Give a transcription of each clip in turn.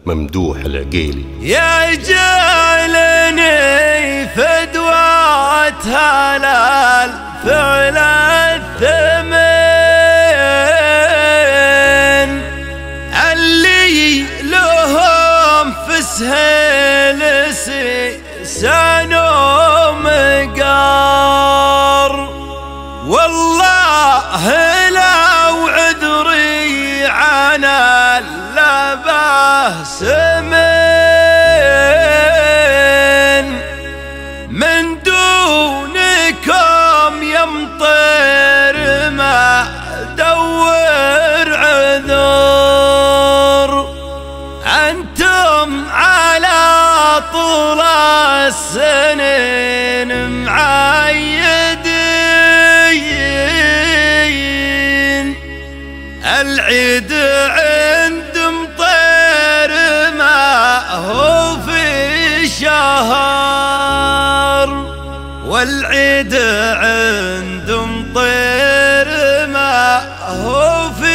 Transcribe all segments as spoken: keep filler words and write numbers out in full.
ممدوح العقيلي. يا جعلني فدوة هلال فعل الثمن اللي لهم في سهيل سانو مقار، والله لو عذري عن اللباس من من دونكم يمطر ما دور عذر، أنتم على طول السنين معيدين، العيد عند مطير ما هو في شهر، والعيد عند مطير ما هو في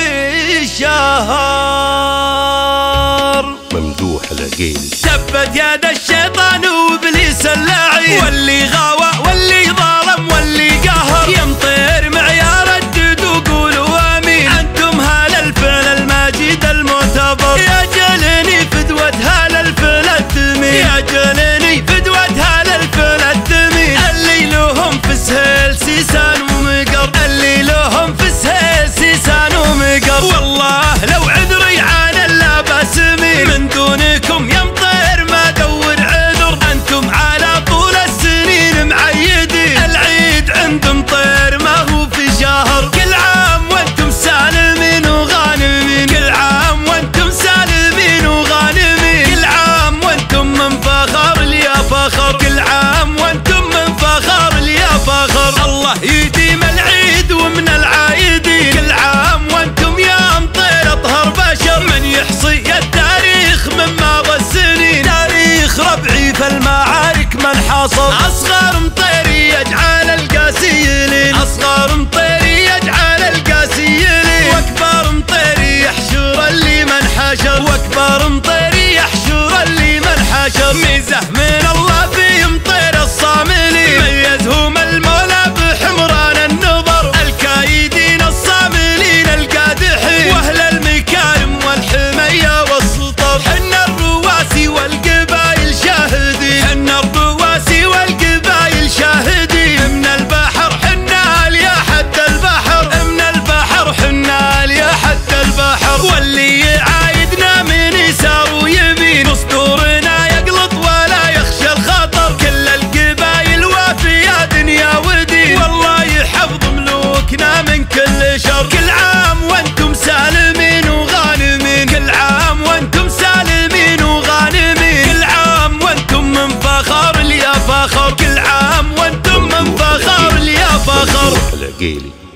شهر. ممدوح العقيلي. تبت يد الشيطان وابليس اللعين، واللي غاوى واللي ظلم واللي قهر، يمطير معيار الدد وقولوا امين، انتم هذا الفعل المجيد المعتبر، يا جلني فدوة هذا الفعل الثمين، يا جلني فدوة هذا الفعل الثمين، اللي لهم في سهيل سيسان ومقر، اللي لهم في سهيل سيسان ومقر، والله لو عذري عن اللباس من من دونكم يمطير ما دور عذر، انتم على طول السنين معيدين، العيد عند مطير ما هو في شهر، كل عام وانتم سالمين وغانمين، كل عام وانتم سالمين وغانمين، كل عام وانتم من فخر ليا فخر، كل عام وانتم من فخر ليا فخر، الله يديم العيد ومن العايدين، كل عام وانتم يا مطير اطهر بشر، من يحصي التاريخ من ماضى السنين، تاريخ ربعي في المعارك من حاصر، اصغر مطير يجعل القاسي يلين، اصغر مطير يجعل القاسي يلين، واكبر مطير يحشر اللي من حشر، واكبر مطير يحشر اللي من حشر، ميزه من الله في مطير الصاملين، ميزهم المولى بحمران النظر، الكايدين الصاملين القادحين، واهل المكارم والحميه والسطر، حنا الرواسي والقبايل شاهدين، حنا الرواسي والقبايل شاهدين، من البحر حنا ليا حتى البحر، من البحر حنا ليا حتى البحر، واللي يعايدنا من يسار ويمين بصدورنا يقلط ولا يخشى الخطر، كل القبايل وافيه دنيا ودين، والله يحفظ ملوكنا من كل شر، كل عام وانتم سالمين وغانمين، كل عام وانتم سالمين وغانمين، كل عام وانتم من فخر ليا فخر، كل عام وانتم من فخر ليا فخر. ممدوح العقيلي.